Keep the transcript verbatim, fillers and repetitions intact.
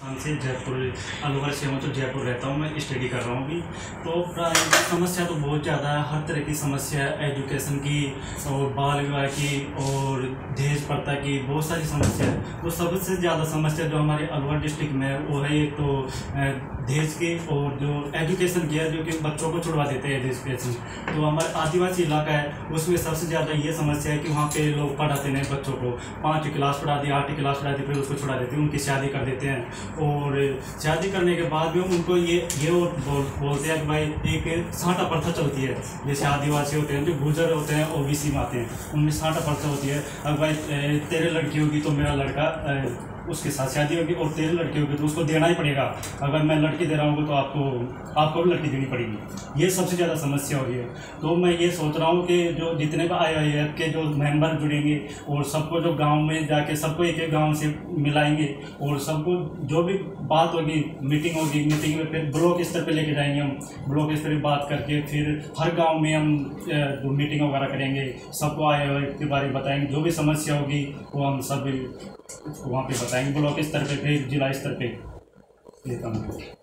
राजस्थान से जयपुर अलवर से हूँ, तो जयपुर रहता हूँ, मैं स्टडी कर रहा हूँ अभी। तो प्राइवेट समस्या तो बहुत ज़्यादा है, हर तरह की समस्या है, एजुकेशन की और बाल विवाह की और दहेज प्रथा की, बहुत सारी समस्या है। तो सबसे ज़्यादा समस्या जो हमारे अलवर डिस्ट्रिक्ट में है वो है एक तो दहेज की और जो एजुकेशन की है, जो कि बच्चों को छुड़वा देते हैं एजुकेशन। तो हमारा आदिवासी इलाका है, उसमें सबसे ज़्यादा ये समस्या है कि वहाँ पे लोग पढ़ाते नहीं बच्चों को, पाँचवीं क्लास पढ़ा दी, आठवीं क्लास पढ़ा दी, फिर उसको छुड़ा देते हैं, उनकी शादी कर देते हैं। और शादी करने के बाद भी उनको ये ये और बोल, बोलते हैं कि भाई एक साटा प्रथा चलती है। जैसे आदिवासी होते हैं, जो गुजर होते हैं, ओबीसी में आते हैं, उनमें साटा प्रथा होती है। अब भाई तेरे लड़की होगी तो मेरा लड़का उसके साथ शादी होगी, और तेरी लड़की होगी तो उसको देना ही पड़ेगा। अगर मैं लड़की दे रहा हूँ तो आपको आपको भी लड़की देनी पड़ेगी। ये सबसे ज़्यादा समस्या हो रही है। तो मैं ये सोच रहा हूँ कि जो जितने भी आई आई एफ के जो मेंबर जुड़ेंगे और सबको जो गांव में जाके सबको एक एक गांव से मिलाएंगे और सबको जो भी बात होगी, मीटिंग होगी, मीटिंग में फिर ब्लॉक स्तर पे लेके जाएंगे हम, ब्लॉक स्तर पर बात करके फिर हर गाँव में हम जो मीटिंग वगैरह करेंगे, सबको आई आई एफ के बारे में बताएंगे। जो भी समस्या होगी वो हम सब वहाँ पे बताएंगे, ब्लॉक स्तर पे, फिर जिला स्तर पे। ये काम